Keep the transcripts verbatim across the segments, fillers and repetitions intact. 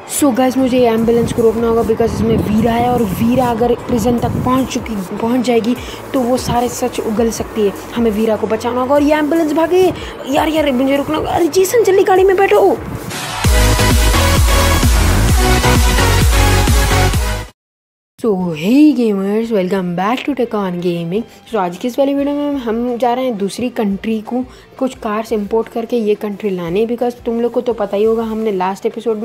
So guys मुझे ये ambulance को रोकना होगा बिकॉज इसमें वीरा है और वीरा अगर प्रिजन तक पहुंच चुकी पहुंच जाएगी तो वो सारे सच उगल सकती है। हमें वीरा को बचाना होगा और ये एम्बुलेंस भागे यार यार मुझे रुकना होगा। अरे जेसन जल्दी गाड़ी में बैठो। So hey gamers, welcome back to Tech on Gaming. So आज की इस वाली वीडियो में हम जा रहे हैं दूसरी कंट्री को कुछ कार्स इंपोर्ट करके ये कंट्री लाने, बिकॉज तुम लोग को तो पता ही होगा हमने लास्ट एपिसोड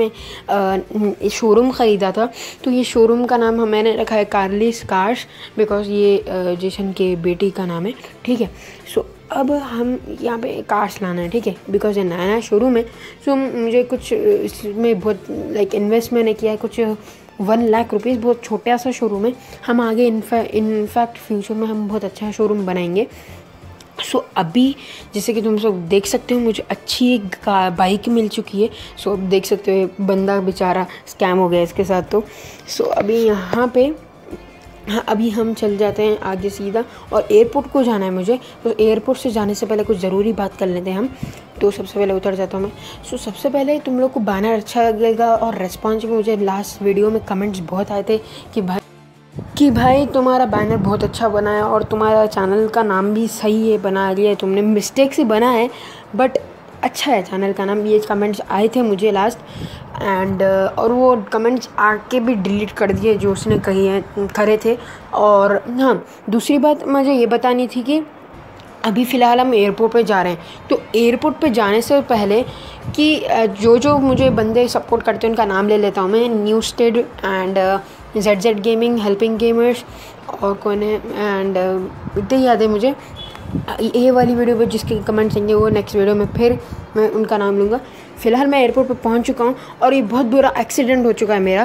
में शोरूम ख़रीदा था। तो ये शोरूम का नाम मैंने रखा है कार्लिस कार्स, बिकॉज ये जेसन के बेटी का नाम है। ठीक है, सो अब हम यहाँ पे कार्स लाना है। ठीक है, बिकॉज ये नया नया शोरूम है। सो मुझे कुछ इसमें बहुत लाइक इन्वेस्ट मैंने किया है, कुछ वन लाख रुपीज़। बहुत छोटा सा शोरूम है। हम आगे इनफैक्ट फ्यूचर में हम बहुत अच्छा शोरूम बनाएंगे। सो so, अभी जैसे कि तुम सब देख सकते हो मुझे अच्छी एक बाइक मिल चुकी है। सो so, अब देख सकते हो बंदा बेचारा स्कैम हो गया इसके साथ। तो सो so, अभी यहाँ पे हाँ अभी हम चल जाते हैं आगे सीधा और एयरपोर्ट को जाना है मुझे। तो एयरपोर्ट से जाने से पहले कुछ ज़रूरी बात कर लेते हैं हम। तो सबसे पहले उतर जाता हूँ मैं। सो सबसे पहले तुम लोग को बैनर अच्छा लगेगा और रिस्पॉन्स भी मुझे लास्ट वीडियो में कमेंट्स बहुत आए थे कि भाई कि भाई तुम्हारा बैनर बहुत अच्छा बना है और तुम्हारा चैनल का नाम भी सही है, बना लिया है तुमने, मिस्टेक से बना है बट अच्छा है चैनल का नाम। ये कमेंट्स आए थे मुझे लास्ट एंड और वो कमेंट्स आके भी डिलीट कर दिए जो उसने कही है करे थे। और हाँ, दूसरी बात मुझे ये बतानी थी कि अभी फ़िलहाल हम एयरपोर्ट पे जा रहे हैं। तो एयरपोर्ट पे जाने से पहले कि जो जो मुझे बंदे सपोर्ट करते हैं उनका नाम ले लेता हूँ मैं। New Stead and Z Z gaming, helping gamers और कौन है एंड इतने ही याद है मुझे। ये वाली वीडियो पे जिसके कमेंट्स आएंगे वो नेक्स्ट वीडियो में फिर मैं उनका नाम लूँगा। फ़िलहाल मैं एयरपोर्ट पे पहुंच चुका हूँ और ये बहुत बुरा एक्सीडेंट हो चुका है मेरा।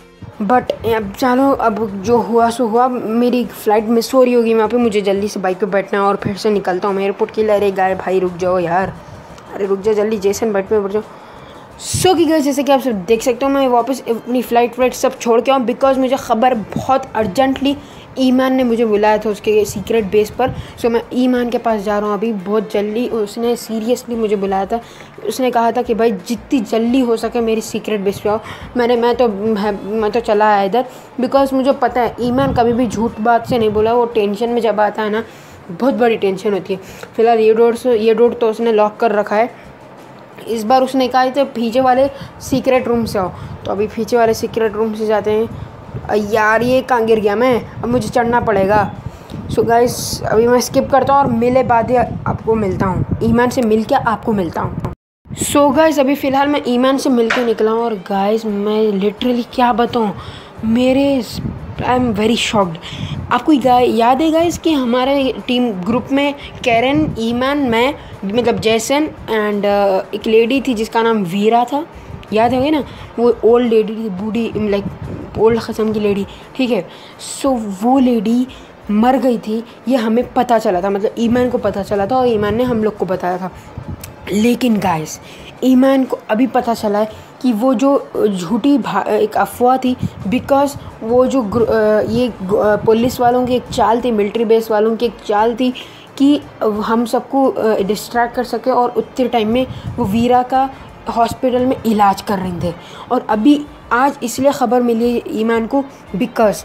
बट अब चलो, अब जो हुआ सो हुआ। मेरी फ़्लाइट मिस हो रही होगी वहाँ पे, मुझे जल्दी से बाइक पे बैठना है और फिर से निकलता हूँ मैं एयरपोर्ट के लिए। अरे गाय भाई रुक जाओ यार, अरे रुक जाओ जल्दी, जेसन बाइक पे बैठ जाओ। सो की गई जैसे कि आप सब देख सकते हो मैं वापस अपनी फ़्लाइट व्लाइट सब छोड़ के आऊँ बिकॉज मुझे ख़बर बहुत अर्जेंटली ईमान ने मुझे बुलाया था उसके सीक्रेट बेस पर। सो मैं ईमान के पास जा रहा हूँ अभी बहुत जल्दी। उसने सीरियसली मुझे बुलाया था, उसने कहा था कि भाई जितनी जल्दी हो सके मेरी सीक्रेट बेस पे आओ। मैंने मैं तो मैं तो चला आया इधर बिकॉज मुझे पता है ईमान कभी भी झूठ बात से नहीं बोला। वो टेंशन में जब आता है ना बहुत बड़ी टेंशन होती है। फ़िलहाल ये डोर से ये डोर तो उसने लॉक कर रखा है। इस बार उसने कहा था पीछे वाले सीक्रेट रूम से आओ, तो अभी पीछे वाले सीक्रेट रूम से जाते हैं। यार ये कहाँ गिर गया मैं, अब मुझे चढ़ना पड़ेगा। सो गाइस अभी मैं स्किप करता हूँ और मिले बाद आपको मिलता हूँ, ईमान से मिल के आपको मिलता हूँ। सो गाइस अभी फ़िलहाल मैं ईमान से मिल के निकला हूँ और गाइस मैं लिटरली क्या बताऊँ, मेरे आई एम वेरी शॉक्ड। आपको याद है गाइस कि हमारे टीम ग्रुप में कैरन, ईमान, मैं मतलब जैसन एंड एक लेडी थी जिसका नाम वीरा था, याद है ना? वो ओल्ड लेडी थी, बूढ़ी लाइक ओल्ड क़स्म की लेडी। ठीक है, सो वो लेडी मर गई थी, ये हमें पता चला था, मतलब ईमान को पता चला था और ईमान ने हम लोग को बताया था। लेकिन गाइस ईमान को अभी पता चला है कि वो जो झूठी एक अफवाह थी, बिकॉज वो जो ये पुलिस वालों की एक चाल थी, मिलिट्री बेस वालों की एक चाल थी कि हम सबको डिस्ट्रैक्ट कर सके और उतने टाइम में वो वीरा का हॉस्पिटल में इलाज कर रहे थे। और अभी आज इसलिए ख़बर मिली ईमान को बिकॉज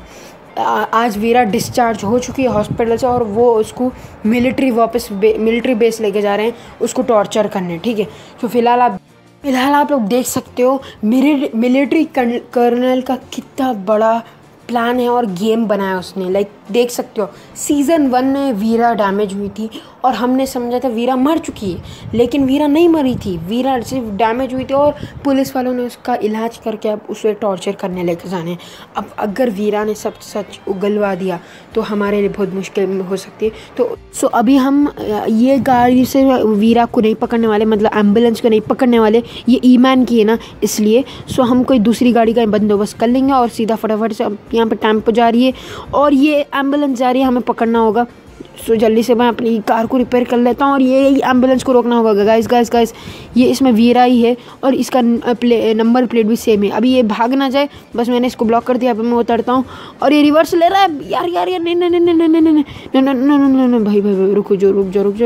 आज वीरा डिस्चार्ज हो चुकी है हॉस्पिटल से और वो उसको मिलिट्री वापस बे, मिलिट्री बेस लेके जा रहे हैं उसको टॉर्चर करने। ठीक है, तो फिलहाल आप फिलहाल आप लोग देख सकते हो मिलिट्री कर्नल का कितना बड़ा प्लान है और गेम बनाया उसने। लाइक देख सकते हो सीज़न वन में वीरा डैमेज हुई थी और हमने समझा था वीरा मर चुकी है, लेकिन वीरा नहीं मरी थी, वीरा सिर्फ डैमेज हुई थी और पुलिस वालों ने उसका इलाज करके अब उसे टॉर्चर करने लेकर जाने। अब अगर वीरा ने सब सच उगलवा दिया तो हमारे लिए बहुत मुश्किल हो सकती है। तो सो अभी हम ये गाड़ी से वीरा को नहीं पकड़ने वाले, मतलब एम्बुलेंस को नहीं पकड़ने वाले, ये ईमान की है ना इसलिए। सो हम कोई दूसरी गाड़ी का बंदोबस्त कर लेंगे और सीधा फटाफट से यहाँ पे टेम्पो जा रही है और ये एम्बुलेंस जा रही है, हमें पकड़ना होगा। सो जल्दी से मैं अपनी कार को रिपेयर कर लेता हूँ और ये एम्बुलेंस को रोकना होगा। गाइस गाइस गाइस ये इसमें वीरा ही है और इसका प्ले नंबर प्लेट भी सेम है। अभी ये भाग ना जाए, बस मैंने इसको ब्लॉक कर दिया। अभी मैं उतरता हूँ और ये रिवर्स ले रहा है। यार यार यार नहीं नहीं नहीं नहीं नहीं नहीं नहीं नहीं नहीं नहीं नहीं भाई भाई भाई रुको जो रुक जाओ रुक जाओ।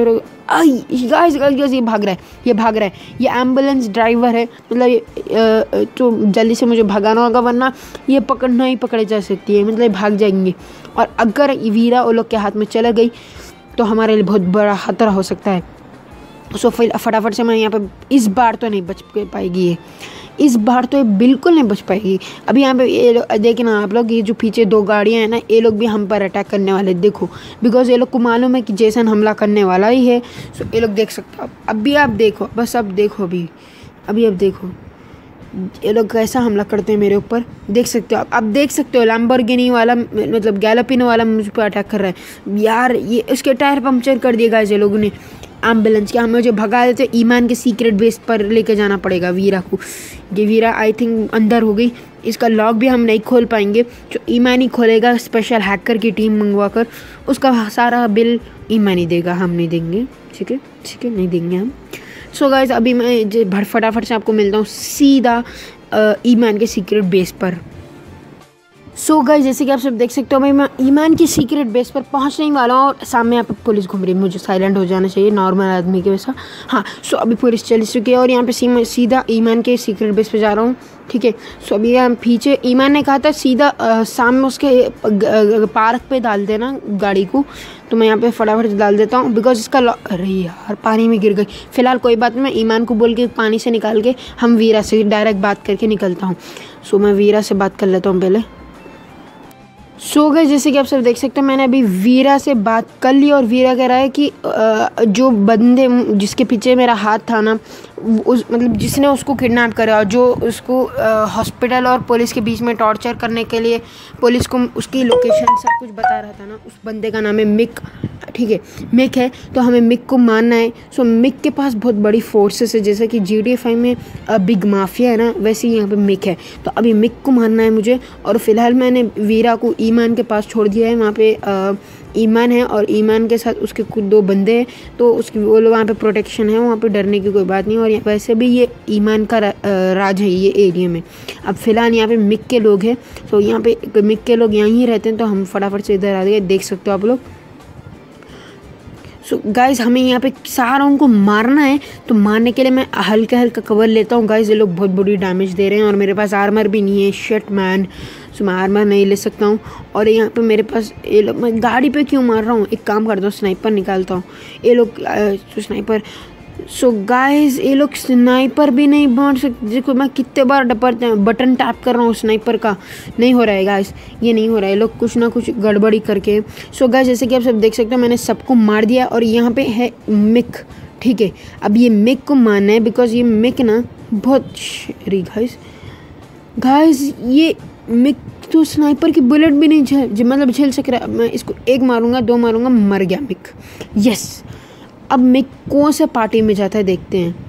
गाइस गाइस ये भाग रहा है, ये भाग रहा है, ये एम्बुलेंस ड्राइवर है, मतलब ये तो जल्दी से मुझे भगाना होगा वरना ये पकड़ना ही पकड़े जा सकती है, मतलब भाग जाएंगे। और अगर वीरा वो लोग के हाथ में चला गई तो हमारे लिए बहुत बड़ा खतरा हो सकता है। सो फिर फटाफट से मैं यहाँ पे, इस बार तो नहीं बच पाएगी ये, इस बार तो ये बिल्कुल नहीं बच पाएगी। अभी यहाँ पे ये देखिए ना आप लोग, ये जो पीछे दो गाड़ियाँ हैं ना, ये लोग भी हम पर अटैक करने वाले, देखो, बिकॉज ये लोग को मालूम है कि जैसन हमला करने वाला ही है। सो ये लोग देख सकते हो, अभी आप देखो, बस अब देखो, अभी अभी अब देखो ये लोग कैसा हमला करते हैं मेरे ऊपर, देख सकते हो आप। अब देख सकते हो लैम्बोर्गिनी वाला, मतलब गैलोपिनो वाला मुझ पर अटैक कर रहा है यार। ये उसके टायर पंक्चर कर दिए गाइस ये लोगों ने एम्बुलेंस के। हमें मुझे भगा देते, ईमान के सीक्रेट बेस पर लेके जाना पड़ेगा वीरा को। ये वीरा आई थिंक अंदर हो गई, इसका लॉक भी हम नहीं खोल पाएंगे, जो ईमान ही खोलेगा स्पेशल हैकर की टीम मंगवा कर, उसका सारा बिल ईमान ही देगा, हम नहीं देंगे, ठीक है ठीक है, नहीं देंगे हम। सो so गाइस अभी मैं भर फटाफट से आपको मिलता हूँ सीधा ईमान के सीक्रेट बेस पर। सो so गाइस जैसे कि आप सब देख सकते हो, भाई मैं ईमान की सीक्रेट बेस पर पहुंचने ही वाला हूँ और सामने यहाँ पे पुलिस घूम रही है, मुझे साइलेंट हो जाना चाहिए नॉर्मल आदमी के वैसा। हाँ सो so अभी पुलिस चल चुकी है और यहाँ पे सीधा ईमान के सीक्रेट बेस पे जा रहा हूँ, ठीक है। सो so अभी यहाँ पीछे ईमान ने कहा था सीधा आ, सामने उसके पार्क पे डाल देना गाड़ी को, तो मैं यहाँ पे फटाफट डाल देता हूँ बिकॉज इसका, अरे यार पानी में गिर गई। फिलहाल कोई बात नहीं, मैं ईमान को बोल के पानी से निकाल के हम वीरा से डायरेक्ट बात करके निकलता हूँ। सो so मैं वीरा से बात कर लेता हूँ पहले। सो so गाइस जैसे कि आप सब देख सकते हो, मैंने अभी वीरा से बात कर ली और वीरा कह रहा है कि जो बंदे जिसके पीछे मेरा हाथ था ना, उस मतलब जिसने उसको किडनैप करा और जो उसको हॉस्पिटल और पुलिस के बीच में टॉर्चर करने के लिए पुलिस को उसकी लोकेशन सब कुछ बता रहा था ना, उस बंदे का नाम है मिक, ठीक है मिक है। तो हमें मिक को मारना है। सो मिक के पास बहुत बड़ी फोर्सेस है, जैसे कि जी टी ए फाइव में बिग माफिया है ना, वैसे ही यहाँ पे मिक है। तो अभी मिक को मारना है मुझे, और फिलहाल मैंने वीरा को ईमान के पास छोड़ दिया है। वहाँ पे आ, ईमान है और ईमान के साथ उसके कुछ दो बंदे हैं, तो उसकी वो लोग वहाँ पे प्रोटेक्शन है, वहाँ पे डरने की कोई बात नहीं। और वैसे भी ये ईमान का रा, राज है ये एरिया में। अब फिलहाल यहाँ पे मिक के लोग हैं, तो यहाँ पे मिक के लोग यहीं रहते हैं, तो हम फटाफट से इधर आ गए, देख सकते हो आप लोग। सो so, गाइज़ हमें यहाँ पे सारा उनको मारना है, तो मारने के लिए मैं हल्का हल्का कवर लेता हूँ। गाइज़ ये लोग बहुत बड़ी डैमेज दे रहे हैं और मेरे पास आर्मर भी नहीं है, शिट मैन। सो मैं आर्मर नहीं ले सकता हूँ। और यहाँ पे मेरे पास ये लोग, मैं गाड़ी पे क्यों मार रहा हूँ, एक काम करता हूँ स्नाइपर निकालता हूँ। ये लोग तो स्नाइपर, सो गाइस ये लोग स्नाइपर भी नहीं मार सकते। देखो मैं कितने बार डपर बटन टैप कर रहा हूँ स्नाइपर का, नहीं हो रहा है गाइस, ये नहीं हो रहा है, लोग कुछ ना कुछ गड़बड़ी करके। सो गाइस जैसे कि आप सब देख सकते हो, मैंने सबको मार दिया और यहाँ पे है मिक, ठीक है। अब ये मिक को मारना है बिकॉज ये मिक ना बहुत शरी गाइस गाइस ये मिक तो स्नाइपर की बुलेट भी नहीं झेल मतलब झेल सक रहा। मैं इसको एक मारूंगा, दो मारूंगा, मर गया मिक, यस। अब मिक कौन से पार्टी में जाता है देखते हैं,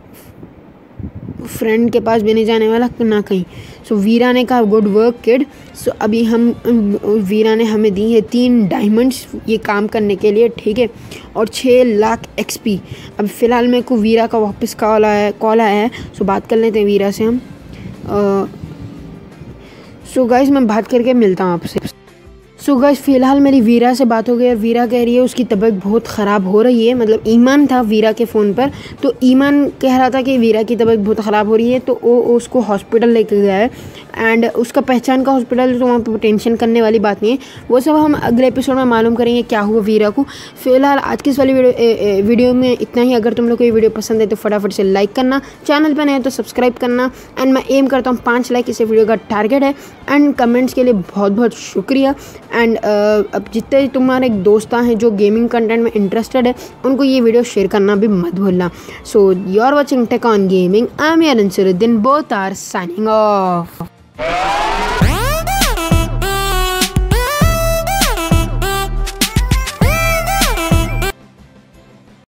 फ्रेंड के पास भी नहीं जाने वाला ना कहीं। सो so, वीरा ने कहा गुड वर्क किड। सो अभी हम वीरा ने हमें दी है तीन डायमंड्स ये काम करने के लिए, ठीक है, और छः लाख एक्सपी। अब फ़िलहाल मेरे को वीरा का वापस कॉल आया कॉल आया है, सो so, बात कर लेते हैं वीरा से हम। सो uh, गाइस so मैं बात करके मिलता हूँ आपसे। सो so गाइस फ़िलहाल मेरी वीरा से बात हो गई और वीरा कह रही है उसकी तबीयत बहुत ख़राब हो रही है। मतलब ईमान था वीरा के फ़ोन पर, तो ईमान कह रहा था कि वीरा की तबीयत बहुत ख़राब हो रही है, तो वो उसको हॉस्पिटल लेके गया है एंड उसका पहचान का हॉस्पिटल, तो वहाँ पर टेंशन करने वाली बात नहीं है। वो सब हम अगले एपिसोड में मालूम करेंगे क्या हुआ वीरा को। फ़िलहाल आज की इस वाली वीडियो ए, ए, वीडियो में इतना ही। अगर तुम लोग को ये वीडियो पसंद है तो फटाफट से लाइक करना, चैनल पर नए तो सब्सक्राइब करना, एंड मैं एम करता हूँ पाँच लाइक इस वीडियो का टारगेट है। एंड कमेंट्स के लिए बहुत बहुत शुक्रिया। एंड अब जितने तुम्हारे दोस्त हैं जो गेमिंग कंटेंट में इंटरेस्टेड है, उनको ये वीडियो शेयर करना भी मत भूलना। So you are watching tech on gaming, I am यार Ansaruddin, both are signing of.